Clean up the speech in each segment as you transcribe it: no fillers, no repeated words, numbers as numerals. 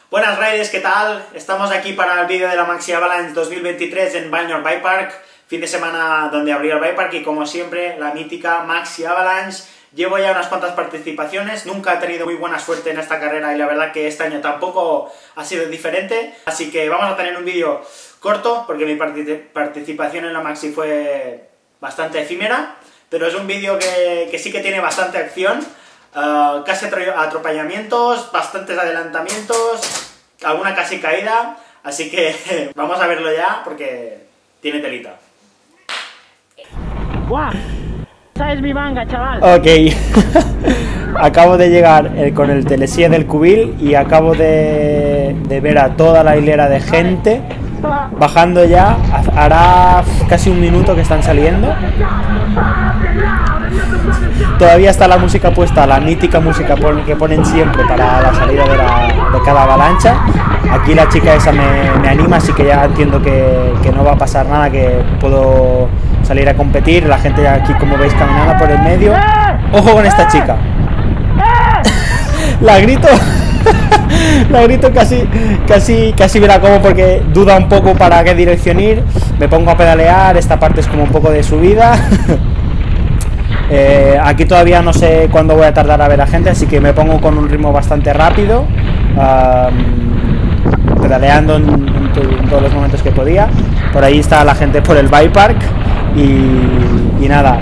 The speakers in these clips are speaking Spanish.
Buenas Riders, ¿qué tal? Estamos aquí para el vídeo de la Maxi Avalanche 2023 en Vallnor Bike Park, fin de semana donde abrió el Bike Park y como siempre la mítica Maxi Avalanche. Llevo ya unas cuantas participaciones, nunca he tenido muy buena suerte en esta carrera y la verdad que este año tampoco ha sido diferente, así que vamos a tener un vídeo corto porque mi participación en la Maxi fue bastante efímera, pero es un vídeo que sí que tiene bastante acción. Casi atropellamientos, bastantes adelantamientos, alguna casi caída, así que vamos a verlo ya porque tiene telita. ¡Guau! Esa es mi manga, chaval. Ok, acabo de llegar con el telesilla del cubil y acabo de ver a toda la hilera de gente bajando ya. Hará casi un minuto que están saliendo. Todavía está la música puesta, la mítica música que ponen siempre para la salida de cada avalancha. Aquí la chica esa me anima, así que ya entiendo que no va a pasar nada, que puedo salir a competir. La gente ya aquí, como veis, caminando por el medio. ¡Ojo con esta chica! La grito casi verá cómo, porque duda un poco para qué dirección ir. Me pongo a pedalear, esta parte es como un poco de subida. Aquí todavía no sé cuándo voy a tardar a ver a gente, así que me pongo con un ritmo bastante rápido, pedaleando en todos los momentos que podía. Por ahí está la gente por el bike park y nada,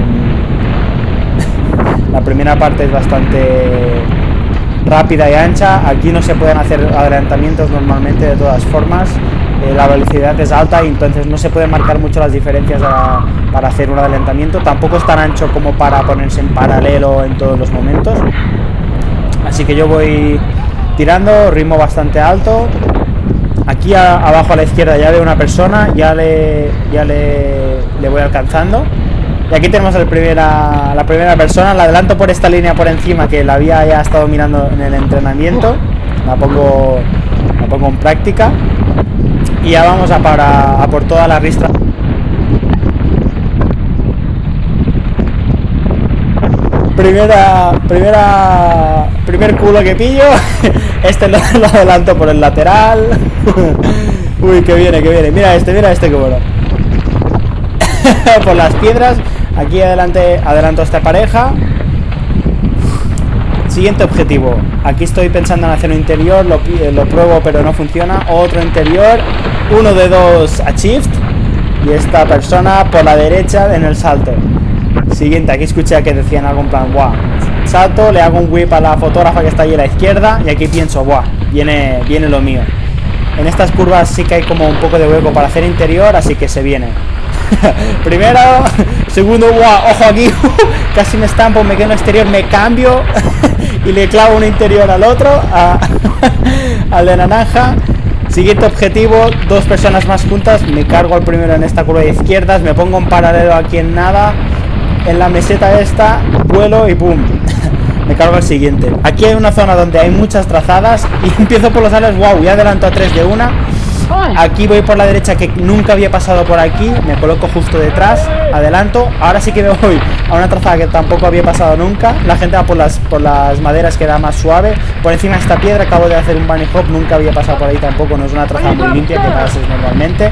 la primera parte es bastante rápida y ancha. Aquí no se pueden hacer adelantamientos normalmente, de todas formas. La velocidad es alta y entonces no se pueden marcar mucho las diferencias para hacer un adelantamiento. Tampoco es tan ancho como para ponerse en paralelo en todos los momentos. Así que yo voy tirando, ritmo bastante alto. Aquí abajo a la izquierda ya veo una persona, ya le voy alcanzando. Y aquí tenemos la primera persona. La adelanto por esta línea por encima, que la había ya estado mirando en el entrenamiento. La pongo en práctica. Y ya vamos a por toda la ristra. Primer culo que pillo. Este lo adelanto por el lateral. Uy, que viene. Mira este que bueno. Por las piedras. Aquí adelanto a esta pareja. Siguiente objetivo. Aquí estoy pensando en hacer un interior, lo pruebo pero no funciona. Otro interior, 1 de 2 achieved. Y esta persona por la derecha en el salto. Siguiente, aquí escuché que decían algo en plan, guau, salto, le hago un whip a la fotógrafa que está ahí a la izquierda. Y aquí pienso, guau, viene lo mío. En estas curvas sí que hay como un poco de hueco para hacer interior, así que se viene. Primero, segundo, guau, ojo aquí. Casi me estampo, me quedo en exterior, me cambio y le clavo un interior al otro, al de naranja. Siguiente objetivo, 2 personas más juntas, me cargo al primero en esta curva de izquierdas, me pongo en paralelo aquí en nada, en la meseta esta, vuelo y pum, me cargo al siguiente. Aquí hay una zona donde hay muchas trazadas y empiezo por los ales, wow, ya adelanto a 3 de una. Aquí voy por la derecha, que nunca había pasado por aquí, me coloco justo detrás, adelanto. Ahora sí que me voy a una trazada que tampoco había pasado nunca. La gente va por las maderas, que da más suave. Por encima de esta piedra acabo de hacer un bunny hop, nunca había pasado por ahí tampoco, no es una trazada muy limpia que pases normalmente.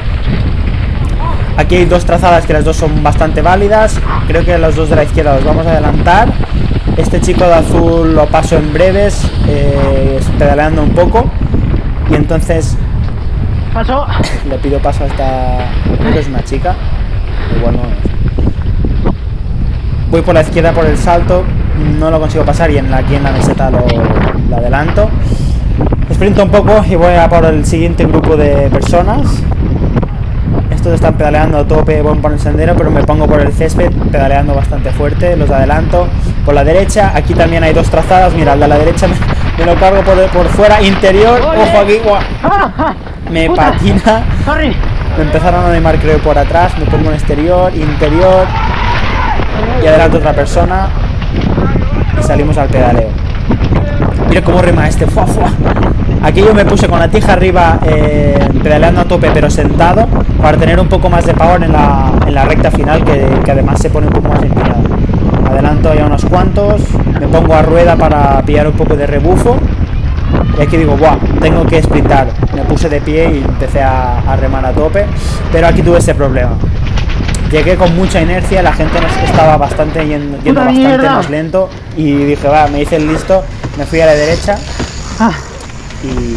Aquí hay 2 trazadas que las dos son bastante válidas. Creo que las 2 de la izquierda los vamos a adelantar. Este chico de azul lo paso en breves, pedaleando un poco. Y entonces Paso. le pido paso a esta, creo que es una chica, igual no es. Voy por la izquierda por el salto, no lo consigo pasar y aquí en la meseta lo adelanto. Sprinto un poco y voy a por el siguiente grupo de personas. Estos están pedaleando a tope, voy por el sendero, pero me pongo por el césped pedaleando bastante fuerte, los adelanto. Por la derecha, aquí también hay 2 trazadas, mira, el de la derecha me lo cargo por fuera, interior, ojo aquí, guau. Me patina. Me empezaron a animar, creo, por atrás. Me pongo en exterior, interior y adelanto otra persona y salimos al pedaleo. Mira cómo rema este. ¡Fua, fua! Aquí yo me puse con la tija arriba, pedaleando a tope pero sentado, para tener un poco más de power en la recta final, que además se pone un poco más inclinada. Adelanto ya unos cuantos, me pongo a rueda para pillar un poco de rebufo Y aquí digo, buah, tengo que sprintar. Me puse de pie y empecé a remar a tope, pero aquí tuve ese problema. Llegué con mucha inercia, la gente estaba bastante yendo bastante más lento y dije, va, me hice el listo, me fui a la derecha y...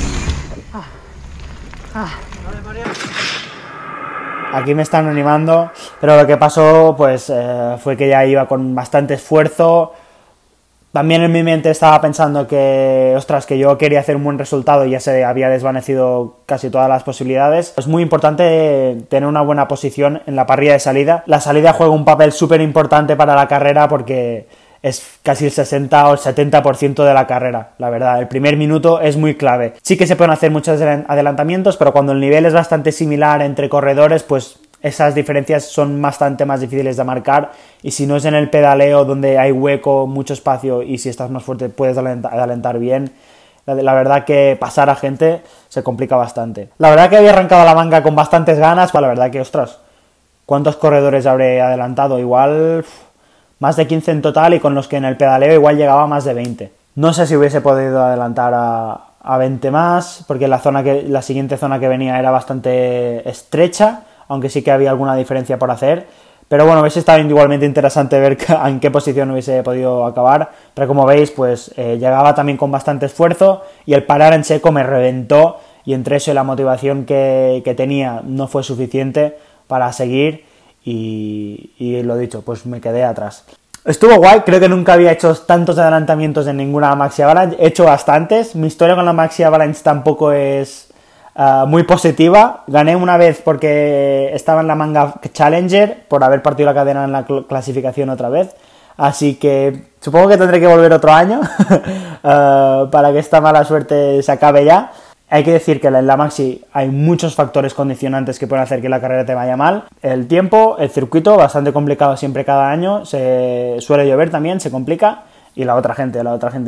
Aquí me están animando, pero lo que pasó pues fue que ya iba con bastante esfuerzo. También en mi mente estaba pensando que, ostras, que yo quería hacer un buen resultado y ya se había desvanecido casi todas las posibilidades. Es muy importante tener una buena posición en la parrilla de salida. La salida juega un papel súper importante para la carrera porque es casi el 60 o el 70% de la carrera, la verdad. El primer minuto es muy clave. Sí que se pueden hacer muchos adelantamientos, pero cuando el nivel es bastante similar entre corredores, pues esas diferencias son bastante más difíciles de marcar, y si no es en el pedaleo donde hay hueco, mucho espacio, y si estás más fuerte puedes adelantar bien, la verdad que pasar a gente se complica bastante. La verdad que había arrancado la manga con bastantes ganas, la verdad que, ostras, ¿cuántos corredores habré adelantado? Igual más de 15 en total, y con los que en el pedaleo igual llegaba a más de 20. No sé si hubiese podido adelantar a 20 más, porque la siguiente zona que venía era bastante estrecha, aunque sí que había alguna diferencia por hacer, pero bueno, hubiese estado igualmente interesante ver en qué posición hubiese podido acabar, pero como veis, pues llegaba también con bastante esfuerzo, y el parar en seco me reventó, y entre eso y la motivación que tenía no fue suficiente para seguir, y lo dicho, pues me quedé atrás. Estuvo guay, creo que nunca había hecho tantos adelantamientos en ninguna Maxi Avalanche, he hecho bastantes. Mi historia con la Maxi Avalanche tampoco es muy positiva. Gané una vez porque estaba en la manga Challenger, por haber partido la cadena en la clasificación otra vez, así que supongo que tendré que volver otro año para que esta mala suerte se acabe ya. Hay que decir que en la Maxi hay muchos factores condicionantes que pueden hacer que la carrera te vaya mal. El tiempo, el circuito, bastante complicado siempre cada año, se suele llover también, se complica, y la otra gente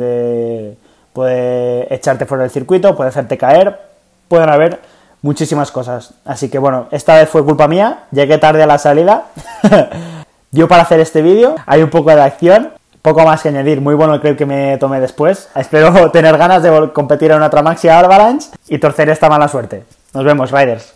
puede echarte fuera del circuito, puede hacerte caer, pueden haber muchísimas cosas. Así que bueno, esta vez fue culpa mía, llegué tarde a la salida, dio para hacer este vídeo, hay un poco de acción. Poco más que añadir, muy bueno el clip que me tomé después. Espero tener ganas de competir en otra Maxi Avalanche y torcer esta mala suerte. Nos vemos, Riders.